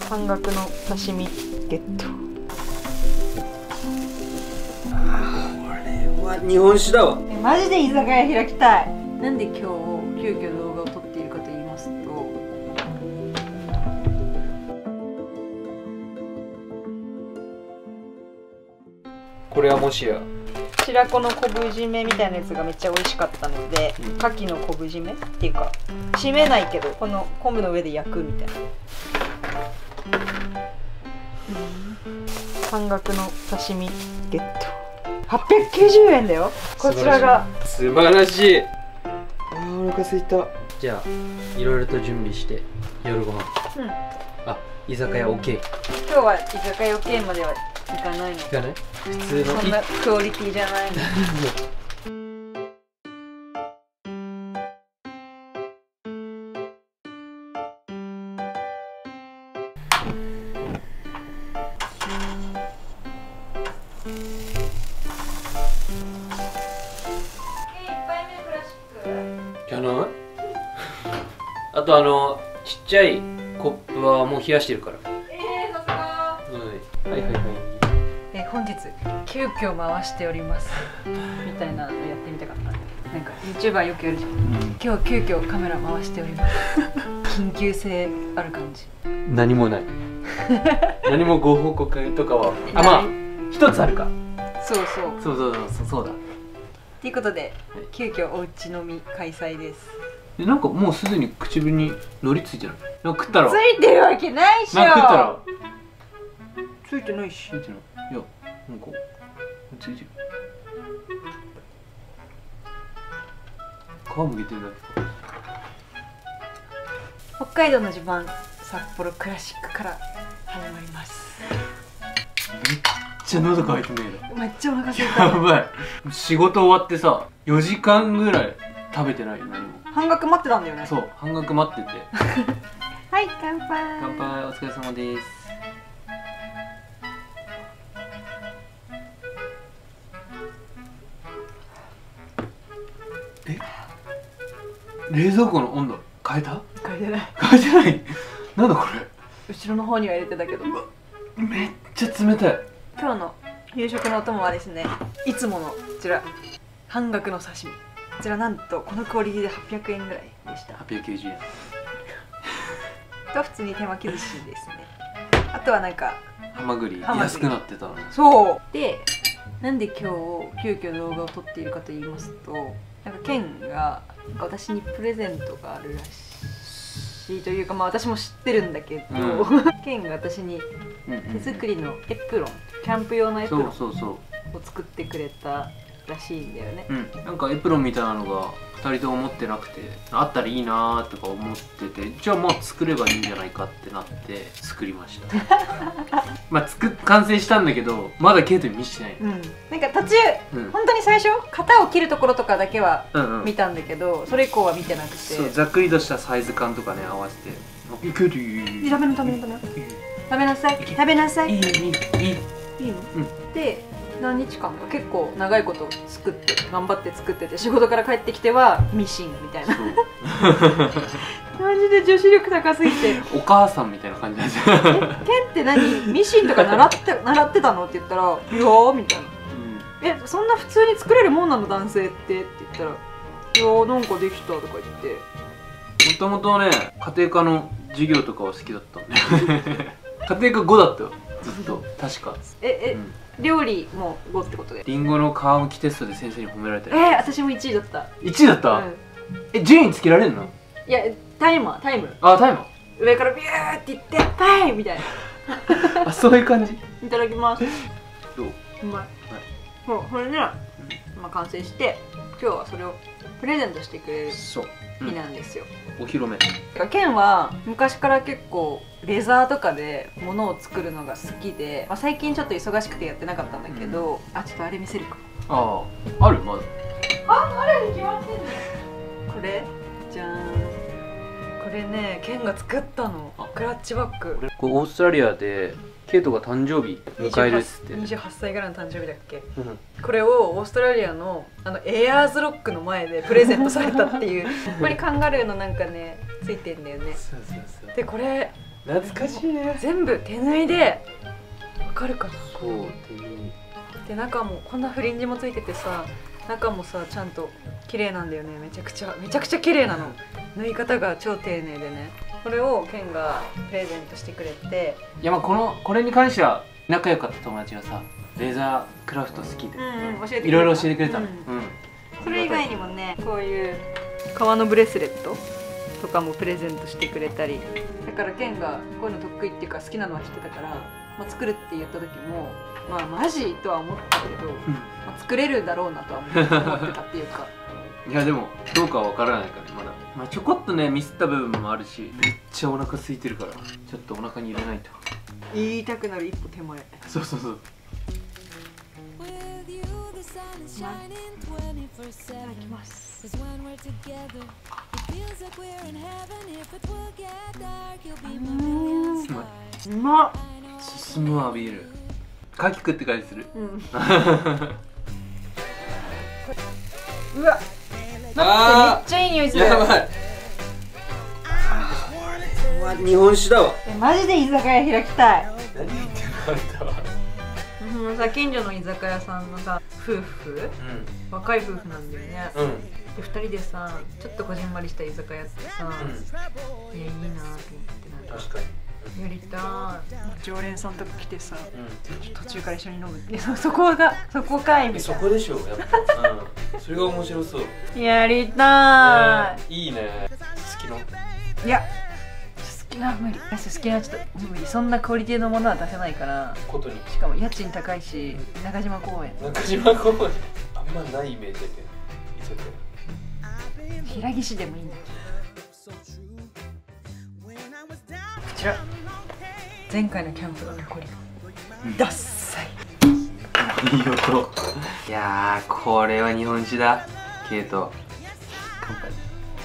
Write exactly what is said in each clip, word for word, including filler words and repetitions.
半額の刺身ゲット。 これは日本酒だわ。 え、マジで居酒屋開きたい。なんで今日急遽動画を撮っているかと言いますと、 これはもしや白子の昆布締めみたいなやつがめっちゃ美味しかったので、うん、牡蠣の昆布締めっていうか締めないけどこの昆布の上で焼くみたいな、うん、半額の刺身ゲット。はっぴゃくきゅうじゅうえんだよこちらが。 素晴らしい。あー、お腹すいた。じゃあいろいろと準備して夜ご飯、うん、あ、居酒屋 OK。 今日は居酒屋 OK までは行かないの。 行かない？普通のそんなクオリティじゃないの。 じゃない？あとあのちっちゃいコップはもう冷やしてるから。 えー、さすが。はいはいはいはい。 えー、本日急遽回しておりますみたいなのやってみたかった。なんか YouTuber よくやるじゃん、うん、今日急遽カメラ回しております緊急性ある感じ。 何もない何もご報告とかはあ、まあ一つあるか。 そうそうそうそうそうそうだ。 ということで、はい、急遽おうち飲み開催です。 でなんかもうすでに唇にのりついてる。なんか食ったらついてるわけないっしょ。 なんか食ったらついてないし。 ついてない。いや、なんかついてる。皮むけてるだけか。 北海道の自慢札幌クラシックから始まります。 めっちゃ喉乾いてねえな。めっちゃお腹空いた。 やばい。仕事終わってさよじかんぐらい食べてないよ。何も。 半額待ってたんだよね。 そう、半額待っててはい乾杯。 乾杯。お疲れ様です。え、冷蔵庫の温度変えた？ 変えてない。 変えてない。なんだこれ。 後ろの方には入れてたけどめっちゃ冷たい。 今日の夕食のお供はですね、いつものこちら半額の刺身。こちらなんとこのクオリティではっぴゃくえんぐらいでした。 はっぴゃくきゅうじゅうえんと普通に手巻き寿司ですね。あとはなんかハマグリ安くなってたのね。 そうで、なんで今日急遽動画を撮っているかと言いますと、なんかケンが私にプレゼントがあるらしいというか、まあ私も知ってるんだけど、うん、ケンが私に手作りのエプロン、キャンプ用のエプロンを作ってくれたらしいんだよね。うん、 なんかエプロンみたいなのがふたりとも持ってなくて、あったらいいなーとか思ってて、じゃあまあ作ればいいんじゃないかってなって作りましたまあ作っ完成したんだけどまだケイトに見せてない、うん、 なんか途中、うん、本当に最初型を切るところとかだけは見たんだけど、うんうん、それ以降は見てなくて、 そうざっくりとしたサイズ感とかね合わせて「ケイトいい食べな食べな食べな食べなさい食べなさい」いいいいいいいいの、うん、で何日間か結構長いこと作って頑張って作ってて、仕事から帰ってきてはミシンみたいなマジで女子力高すぎてお母さんみたいな感じなんですよケンって何ミシンとか習って習ってたのって言ったら「いやー」みたいな「うん、えそんな普通に作れるもんなの男性って」って言ったら「いやーなんかできた」とか言って。 もともとね家庭科の授業とかは好きだったんで家庭科ごだったよずっと確か。 ええ、うん料理もごってことで。 リンゴの皮むきテストで先生に褒められたよ。 えー、私もいちいだった。 いちいだった、うん、え、順位つけられるの？ いや、タイマー、タイム。 あ、タイマー上からビューっていって、パイみたいなあ、そういう感じ。 いただきます。 どう？ うまい。そう、これね、まあ完成して今日はそれをプレゼントしてくれる日なんですよ、 うん、お披露目。 ケンは昔から結構レザーとかで物を作るのが好きで、まあ、最近ちょっと忙しくてやってなかったんだけど、うん、あ、ちょっとあれ見せるか。 ああ、あるまだ。 あ、あるに決まってんね。これじゃーん。これね、ケンが作ったの。クラッチバッグ。 これオーストラリアでケイトが誕生日迎えるっつって。 にじゅうはっさいぐらいの誕生日だっけ、うん、これをオーストラリアのあのエアーズロックの前でプレゼントされたっていうここにカンガルーのなんかねついてんだよね。そうそうそう。でこれ懐かしいね。 全部手縫いでわかるかな。 そう手縫いで中もこんなフリンジもついててさ、中もさちゃんと綺麗なんだよね。めちゃくちゃめちゃくちゃ綺麗なの。縫い方が超丁寧でね。これをケンがプレゼントしてくれて、 いやまあこのこれに関しては仲良かった友達がさレーザークラフト好きでうんうん教えてくれた。 いろいろ教えてくれたの。 うんうん。 それ以外にもね、こういう革のブレスレットとかもプレゼントしてくれたり。だからケンがこういうの得意っていうか好きなのは知ってたから、まあ、作るって言った時もまあマジとは思ったけど、まあ、作れるだろうなとは思ってたっていうかいやでもどうかは分からないからまだ、まあ、ちょこっとねミスった部分もあるし、めっちゃお腹空いてるからちょっとお腹に入れないと。 言いたくなる一歩手前。 そうそうそう。 いただきます。うまっ。 進むわビール。カキ食って感じする。 うんうわ待って、めっちゃいい匂いする。 やばい。日本酒だわ。 えマジで居酒屋開きたい。 何言ってるのあんたは。 もうさ近所の居酒屋さんのさ夫婦、 うん、 若い夫婦なんだよね。 うん、 でふたりでさちょっとこじんまりした居酒屋ってさ、 うん、 いやいいなと思ってな。 確かに。 やりたい。常連さんとか来てさ、 うん、 途中から一緒に飲むって。そこがそこかいみたいな。 そこでしょやっぱ。うん、それが面白そう。 やりたい。いいね。好きの。 いや好きな無理。好きなちょっと無理。そんなクオリティのものは出せないから。 ことに。 しかも家賃高いし、中島公園。 中島公園。あんまないイメージだけど。 平岸でもいいんだ。こちら前回のキャンプの残り。ダッサい。 いい音。いやーこれは日本酒だ。ケイト乾杯。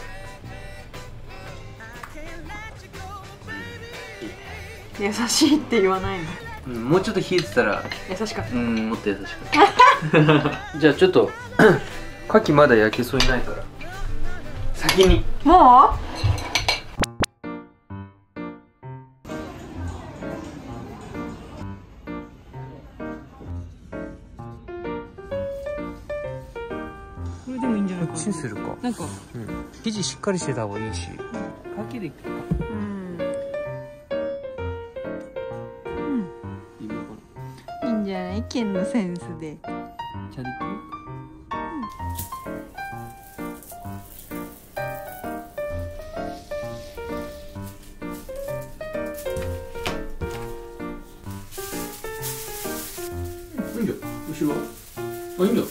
優しいって言わないの。 うん、もうちょっと冷えてたら優しかった。 うんもっと優しかったじゃあちょっと牡蠣まだ焼けそうにないから先にもうこれでもいいんじゃないかな。 こっちにするか。 なんか、 うん、生地しっかりしてた方がいいし、牡蠣でいくか。 うんいいのかいいんじゃない。剣のセンスで。 な。チャリコ。いいんだよ。後ろ。あ、いいんだよ。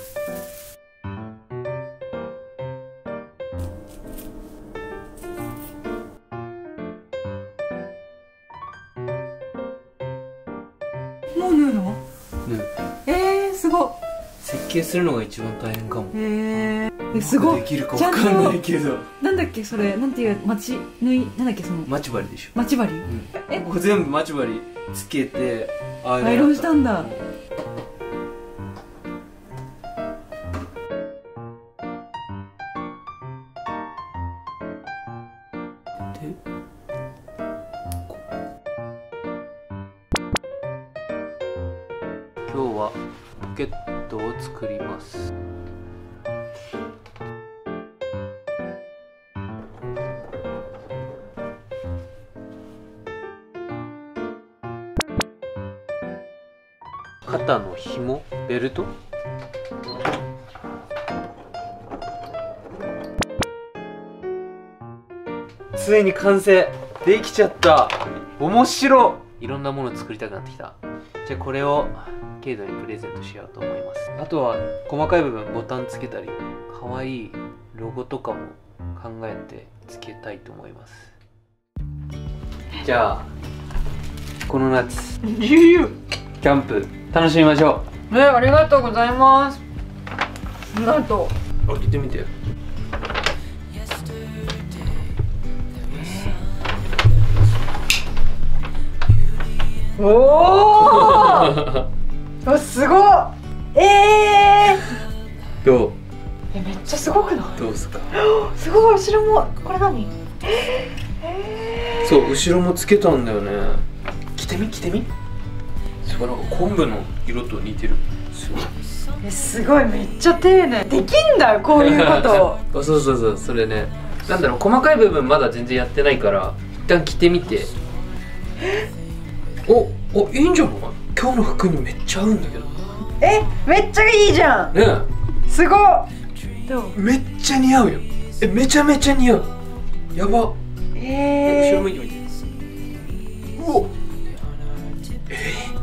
もう縫うの？ ね。 えー、すごっ。 設計するのが一番大変かも。 へえー、すごい。 できるかわかんないけど。 なんだっけそれ、なんていう待ち縫い、なんだっけその待ち針でしょ。 待ち針。 うん、え、ここ全部待ち針つけてアアイロンしたんだ。 今日はポケットを作ります。肩の紐、ベルト。ついに完成できちゃった。面白い。いろんなもの作りたくなってきた。じゃあこれをケイドにプレゼントしようと思います。あとは細かい部分ボタンつけたりかわいいロゴとかも考えてつけたいと思います。じゃあこの夏キャンプ楽しみましょう。ね、ありがとうございます。ありがとう。 開けてみて。 おおあ、すごっ。えー、 どう？ え、めっちゃすごくない？ どうすか？ すごい。後ろもこれ何？ そう後ろもつけたんだよね。着てみ着てみ。そうなんか昆布の色と似てる。すごい。 えすごいめっちゃ丁寧。できんだこういうことそうそうそうそれね。なんだろう細かい部分まだ全然やってないから一旦着てみて。おおいいんじゃない？今日の服にめっちゃ合うんだけど。 えめっちゃいいじゃんねえすごっ。 めっちゃ似合うよ。えめちゃめちゃ似合う。やば。 えー、 後ろ向いてみて。うおえ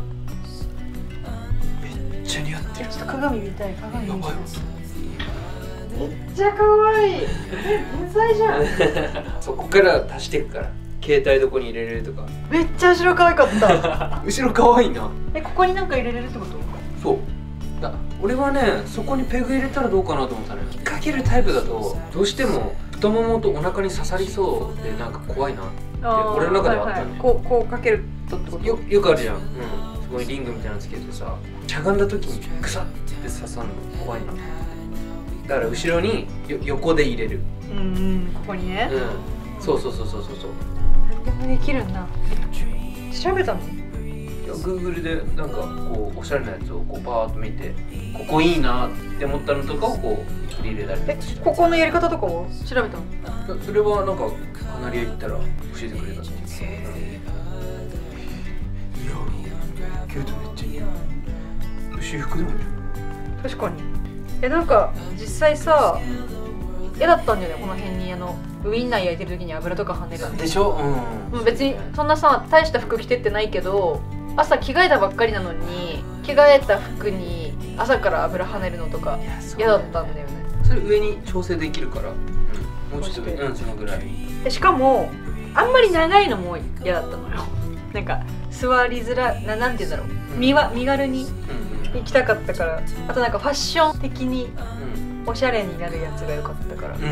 ー、めっちゃ似合ってる。 ちょっと鏡見たい。鏡見たい。 やばい。 めっちゃ可愛い。え天才じゃんそこから足していくから。携帯どこに入れれるとか。 めっちゃ後ろ可愛かった後ろ可愛いな。 えここになんか入れれるってこと？ そうだ俺はねそこにペグ入れたらどうかなと思ったね。引っ掛けるタイプだとどうしても太ももとお腹に刺さりそうでなんか怖いなって俺の中ではあったね、はいはい、 こうこうかけるとってこと？ よ, よくあるじゃん、うん、そこにリングみたいなのつけてさしゃがんだ時にクサッて刺さるの怖いな。だから後ろによ横で入れる。 うんうんここにね。 うんそうそうそうそうそうそう。 何でもできるんだ。調べたの？ Google でなんかこうおしゃれなやつをこうパーッと見てここいいなって思ったのとかをこう取り入れたりとかして。 ここのやり方とかを調べたの？ それはなんかカナリア行ったら教えてくれたっていう。へぇー。似合う。キュートめっちゃ似合う。私服でもいい。確かに。えなんか実際さ嫌だったんじゃないこの辺にあのウインナー焼いてる時に油とか跳ねるでしょ。 うん。別にそんなさ大した服着てってないけど。朝着替えたばっかりなのに着替えた服に朝から油跳ねるのとか嫌だったんだよね。 それ上に調整できるから、うん、もうちょっとうんそのぐらいでしかもあんまり長いのも嫌だったのよなんか座りづらななんて言うんだろう、うん、身は身軽に行きたかったから、あとなんかファッション的におしゃれになるやつが良かったから。うんうんうん、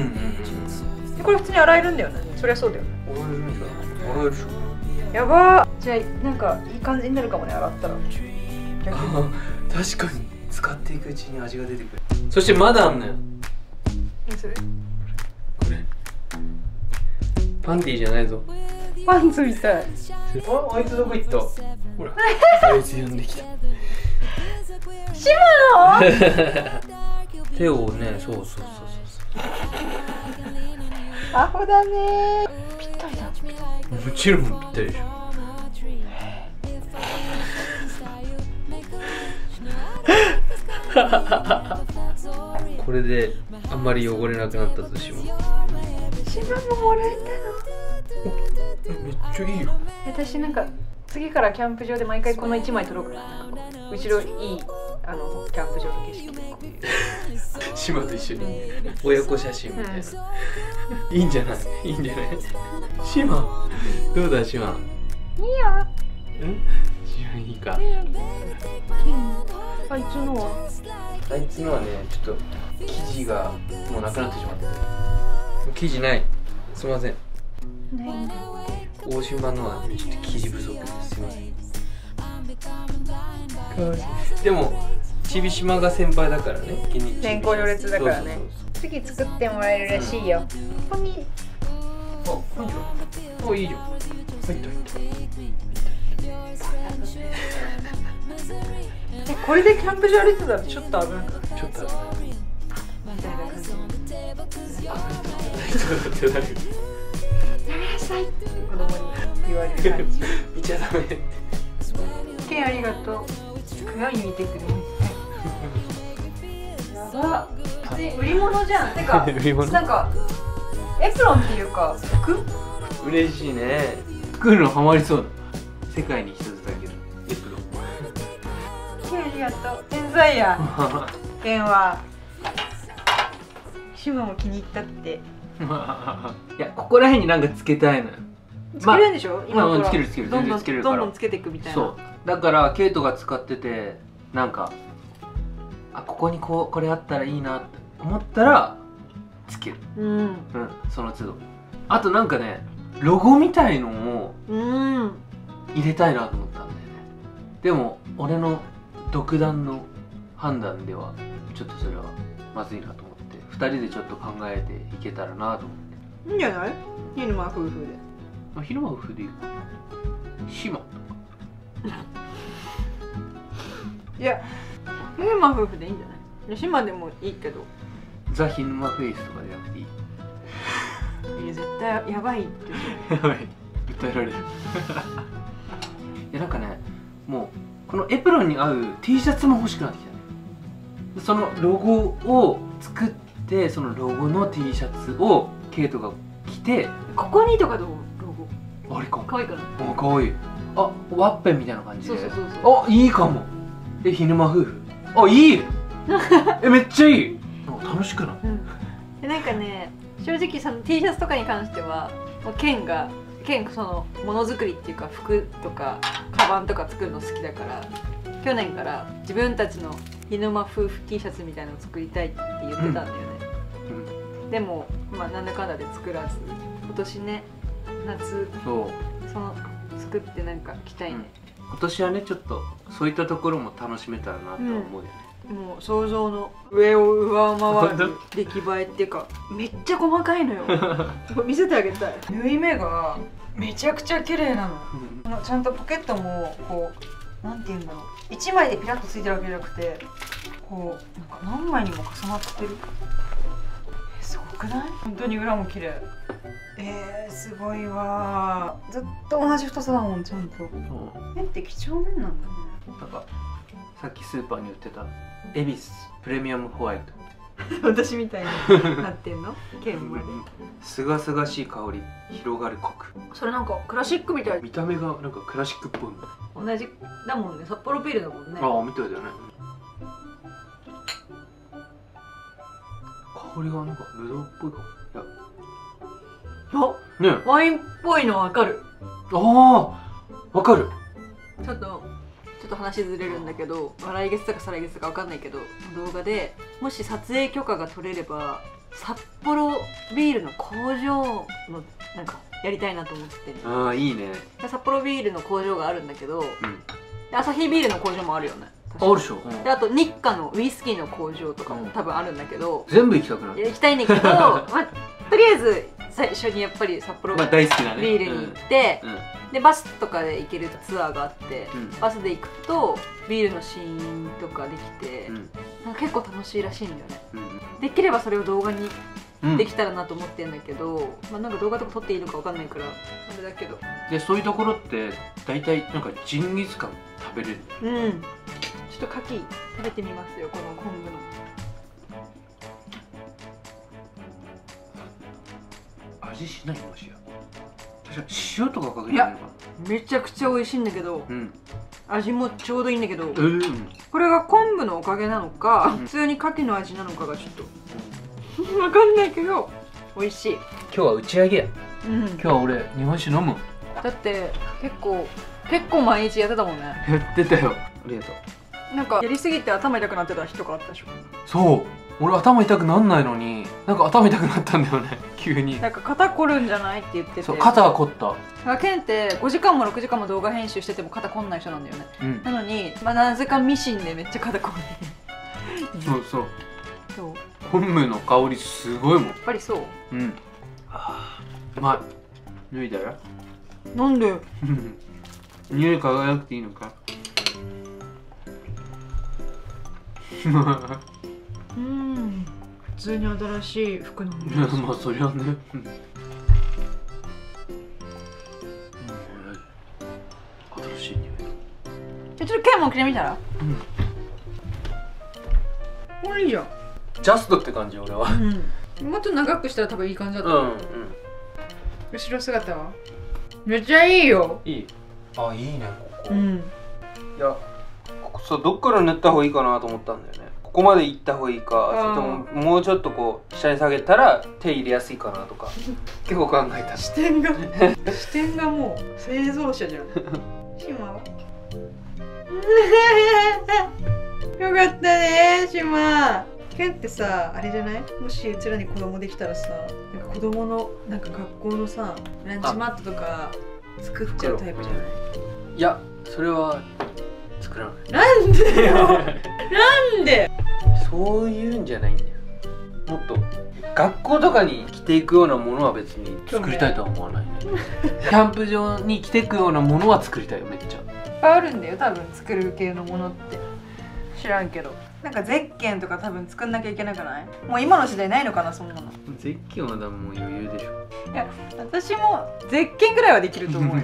これ普通に洗えるんだよね。そりゃそうだよね。 洗えるんじゃない？洗えるでしょ。 やばー。じゃあなんかいい感じになるかもね洗ったら。 あ確かに使っていくうちに味が出てくる。そしてまだあんのよ。 何それ？これパンティーじゃないぞ。 パンツみたい。 ああいつどこ行った？ほらあいつ呼んできた。 シマの手をねそうそうそうそうアホだねー。ぴったりだ。 もちろんぴったりでしょ。これであんまり汚れなくなったとしも。 シマももらえたの？めっちゃいいよ。 私なんか次からキャンプ場で毎回このいちまい撮ろうかな。なんかこう後ろいいあのキャンプ場の景色でこういう島と一緒に親子写真みたいな、うん、いいんじゃないいいんじゃない島どうだ島。 いいよ。 ん島いいか。 あいつのはあいつのはねちょっと生地がもうなくなってしまって生地ない。すいません。 ないんだ。 大島のは、ね、ちょっと生地不足です。すいません。でもちびしまが先輩だからね。 年功序列だからね。次作ってもらえるらしいよ。ここにあ、いいじゃん。あ、いいじゃん。入った入った。 え、これでキャンプ場歩いてたらちょっと危ない。 ちょっと危ないみたいな感じ。 やめなさいって子供に言われる感じ。 見ちゃダメって。 ケンありがとう。鏡見てくる。やば。売り物じゃん。てか、なんかエプロンっていうか服？ 嬉しいね。作るのハマりそうだ。世界に一つだけどエプロン。 ケンありがとう。天才や。ケンは。シマも気に入ったって。 いや、ここら辺になんかつけたいのよ。 つけるんでしょ？ 今からつけるつける。 どんどんどんどんつけていくみたいな。 そう。だからケイトが使っててなんかあここにこうこれあったらいいなって思ったらつける。うん。うん。その都度。あとなんかねロゴみたいのを入れたいなと思ったんだよね。でも俺の独断の判断ではちょっとそれはまずいなと思ってふたりでちょっと考えていけたらなと思って。 いいんじゃない？いいのまあ夫婦で。 あ、昼間夫婦でいいか。島いや昼間夫婦でいいんじゃない？島でもいいけど。 ザ・ヒヌマフェイスとかじゃなくていい？ いや絶対やばいってやばい、訴えられる。いやなんかね、もうこのエプロンに合う T シャツも欲しくなってきたね。そのロゴを作って、そのロゴの T シャツをケイトが着て、 ここにとかどう？ロゴあれかも。 かわいいかな。 あ、かわいい。あ、ワッペンみたいな感じで。 そうそうそうそう。 あ、いいかも。え、ヒヌマ夫婦。あ、いい。え、めっちゃいい。楽しくない？ うん。でなんかね、正直その T シャツとかに関しては、もうケンがケンそのものづくりっていうか服とかカバンとか作るの好きだから、去年から自分たちのヒヌマ夫婦 T シャツみたいなのを作りたいって言ってたんだよね。 うんうん、 でもまあなんだかんだで作らず、今年ね夏そうその作ってなんか着たいね。 うん、今年はねちょっとそういったところも楽しめたらなと思うよね。 うん、もう想像の上を上回る出来栄えっていうかめっちゃ細かいのよ。見せてあげたい。縫い目がめちゃくちゃ綺麗なの。あのちゃんとポケットもこうなんていうんだろう、いちまいでピラッとついてるわけじゃなくて、こうなんか何枚にも重なってる。えすごくない？本当に裏も綺麗。えー、すごいわ。ずっと同じ太さだもんちゃんと。ペンって几帳面なんだね。 なんかさっきスーパーに売ってた恵比寿プレミアムホワイト。 私みたいになってんの？剣まで。 すがすがしい香り広がるコク。 それなんかクラシックみたい。 見た目がなんかクラシックっぽい。 同じだもんね。札幌ビールだもんね。 ああみたいだよね。香りがなんかブドウっぽいかも。いやあ、 ね、 ワインっぽいのわかる。 ああわかる。 ちょっとちょっと話ずれるんだけど、来月とか再来月とかわかんないけど、動画でもし撮影許可が取れれば札幌ビールの工場のなんかやりたいなと思ってる。 ああいいね。 札幌ビールの工場があるんだけど、 うん、 でアサヒビールの工場もあるよね。 あるでしょ。 であと日課のウイスキーの工場とかも多分あるんだけど、 全部行きたくなる。 行きたいんだけど、まあ、とりあえず最初にやっぱり札幌ビまあ大好きなねールに行って、 うんうん、 でバスとかで行けるツアーがあって、 うん、 バスで行くとビールのシーンとかできて、うん、なんか結構楽しいらしいんだよね。うん、できればそれを動画にできたらなと思ってんだけど、うん、まあなんか動画とか撮っていいのかわかんないからあれだけど。でそういうところって大体なんかジンギスカン食べれる。 うん。ちょっと牡蠣食べてみますよ、この昆布の。 味しないもしや。確か塩とかかけてないのかな。めちゃくちゃ美味しいんだけど、うん、味もちょうどいいんだけど、えー、これが昆布のおかげなのか、うん、普通に牡蠣の味なのかがちょっと、うん、分かんないけど美味しい。 今日は打ち上げや。うん、今日は俺日本酒飲む。 だって結構結構毎日やってたもんね。 やってたよ。ありがとう。 なんかやりすぎて頭痛くなってた日とかあったでしょ。そう、 俺頭痛くなんないのになんか頭痛くなったんだよね急に。 なんか肩凝るんじゃないって言ってて。 そう、肩は凝った。 ケンってごじかんもろくじかんも動画編集してても肩凝んない人なんだよね。うん、なのに、まあ、なぜかミシンでめっちゃ肩凝る。 そうそうそう。昆布の香りすごいもん。やっぱりそう。 うん。ああ、まあ脱いだら。 なんで匂い嗅がなくていいのか。 うん、普通に新しい服の匂い。 まあそりゃね。新しい匂い。 じゃちょっとケンも着てみたら。うん。これいいじゃん。 ジャストって感じ俺は。 うん。もっと長くしたら多分いい感じだと思う。うんうん。後ろ姿はめっちゃいいよ。 いい。あ、いいねここ。 うん。 いや、ここさ、どっから塗った方がいいかなと思ったんだよね。ここまで行った方がいいか、それとももうちょっとこう下に下げたら手入れやすいかなとか結構考えた。 視点が視点がもう製造者じゃん。島はよかったね島。ケンってさ、あれじゃない？もしうちらに子供できたらさ、なんか子供のなんか学校のさランチマットとか作っちゃうタイプじゃない？ いや、それは作らない。 なんでよなんで？ そういうんじゃないんだよ。もっと学校とかに着ていくようなものは別に作りたいとは思わないね。キャンプ場に着ていくようなものは作りたいよ、めっちゃ。 いっぱいあるんだよ多分作る系のものって。知らんけどなんかゼッケンとか多分作んなきゃいけなくない？もう今の時代ないのかなそんなの。 ゼッケンは多分もう余裕でしょ。 いや私もゼッケンぐらいはできると思うよ。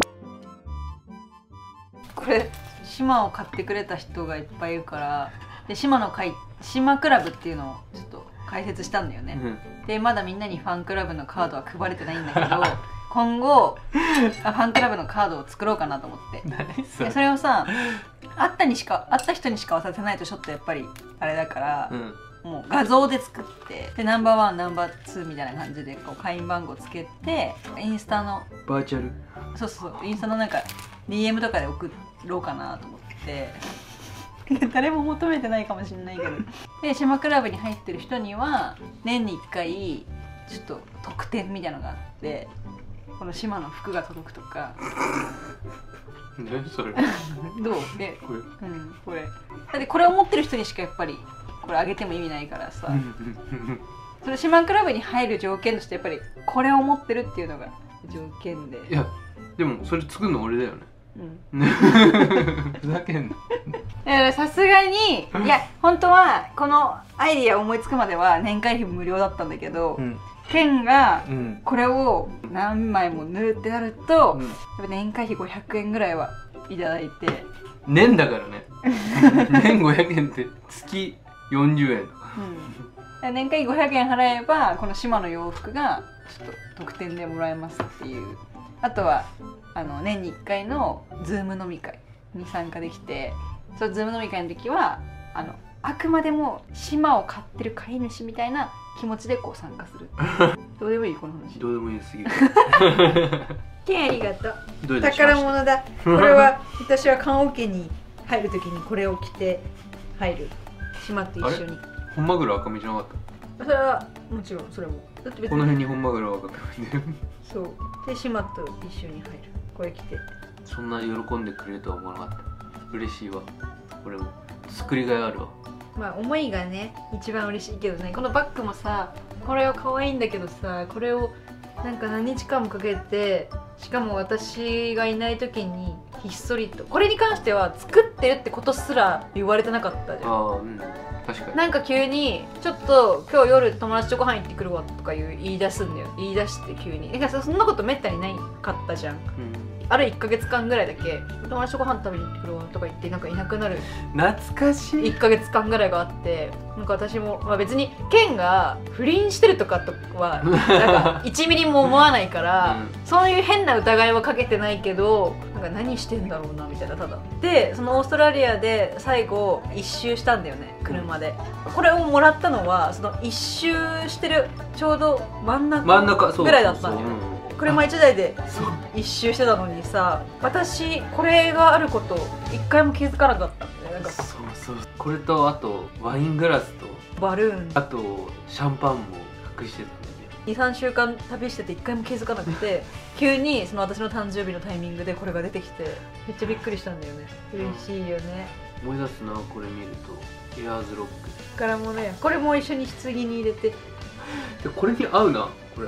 これ島を買ってくれた人がいっぱいいるからで島の会島クラブっていうのをちょっと開設したんだよね、うん、でまだみんなにファンクラブのカードは配れてないんだけど今後あファンクラブのカードを作ろうかなと思って何それでそれをさ会ったにしか会った人にしか渡せないとちょっとやっぱりあれだから、うん、もう画像で作ってでナンバーワンナンバーツーみたいな感じでこう会員番号つけてインスタのバーチャルそうそうインスタのなんか ディーエム とかで送ろうかなと思って誰も求めてないかもしれないけどで島クラブに入ってる人には年にいっかいちょっと特典みたいなのがあってこの島の服が届くとか何それどうでこれ、うん、これだってこれを持ってる人にしかやっぱりこれあげても意味ないからさその島クラブに入る条件としてやっぱりこれを持ってるっていうのが条件でいやでもそれ作るの俺だよねうん、ふざけんな。 だからさすがにいや本当はこのアイディア思いつくまでは年会費無料だったんだけど、うん、ケンがこれを何枚も縫うってなると、うん、やっぱ年会費ごひゃくえんぐらいはいただいて年だからね年ごひゃくえんって月よんじゅうえんとか、 うん、年会費ごひゃくえん払えばこの島の洋服がちょっと特典でもらえますっていうあとはあの年にいっかいのズーム飲み会に参加できてそのズーム飲み会の時はあのあくまでも島を飼ってる飼い主みたいな気持ちでこう参加するどうでもいいこの話どうでもいいすぎるケンありがとう宝物だこれは私は棺桶に入る時にこれを着て入る島と一緒に本マグロ赤身じゃなかったそれはもちろんそれもだって別にこの辺に本マグロ赤身でそうで島と一緒に入るこれ着てそんな喜んでくれるとは思わなかった嬉しいわ俺も作りがいあるわまあ思いがね一番嬉しいけどねこのバッグもさこれは可愛いんだけどさこれをなんか何日間もかけてしかも私がいない時にひっそりとこれに関しては作ってるってことすら言われてなかったじゃんああうん確かになんか急にちょっと今日夜友達とご飯行ってくるわとか言い出すんだよ言い出して急にえそんなことめったにないかったじゃん、うん、あるいっかげつかんぐらいだけ友達とご飯食べに行ってくるわとか言ってなんかいなくなる懐かしいいっかげつかんぐらいがあってなんか私も、まあ、別にケンが不倫してるとかとはなんかいちミリも思わないから、うん、そういう変な疑いはかけてないけどなんか何してんだろうなみたいなただでそのオーストラリアで最後一周したんだよね車で、うん、これをもらったのはその一周してるちょうど真ん中ぐらいだったんだよね車いちだいで一周してたのにさ私これがあること一回も気づかなかったんだよねなんかそうそうこれとあとワイングラスとバルーンあとシャンパンも隠してたんだよにさんしゅうかん旅してて一回も気づかなくて急にその私の誕生日のタイミングでこれが出てきてめっちゃびっくりしたんだよね嬉しいよね思い出すなこれ見るとエアーズロック宝物やこれも一緒に棺に入れてでこれに合うなこれ、うん、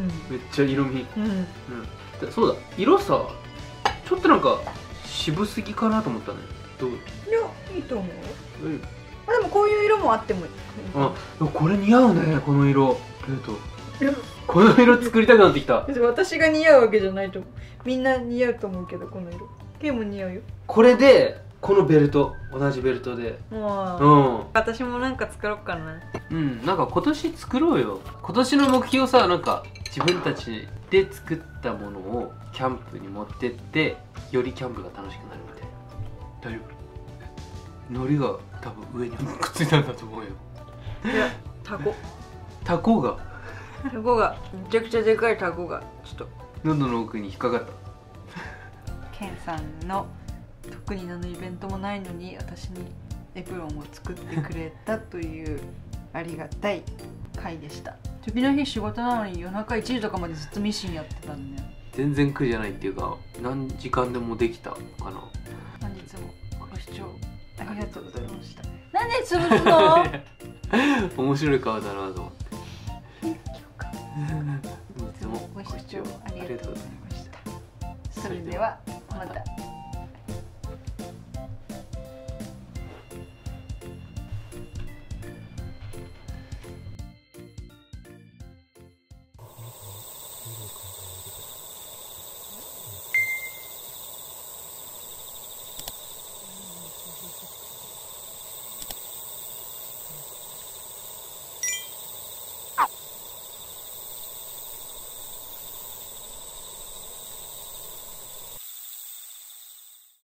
めっちゃ色味、うんうん、でそうだ色さちょっとなんか渋すぎかなと思ったねどういやいいと思う、うん、あでもこういう色もあってもいいあこれ似合うねこの色この色作りたくなってきた私が似合うわけじゃないと思うみんな似合うと思うけどこの色ケイも似合うよこれでこのベルト同じベルトでうん私もなんか作ろうかなうんなんか今年作ろうよ今年の目標さなんか自分たちで作ったものをキャンプに持ってってよりキャンプが楽しくなるみたいな大丈夫海苔が多分上にくっついたんだと思うよいやタコタコがタコがめちゃくちゃでかいタコがちょっと喉の奥に引っかかったケンさんの特に何のイベントもないのに私にエプロンを作ってくれたというありがたい回でした次の日仕事なのに夜中いちじとかまでずっとミシンやってたんで全然苦じゃないっていうか何時間でもできたかな本日もご視聴ありがとうございましたなんで潰すの面白い顔だなと思っていつもご視聴ありがとうございました。 それではまた。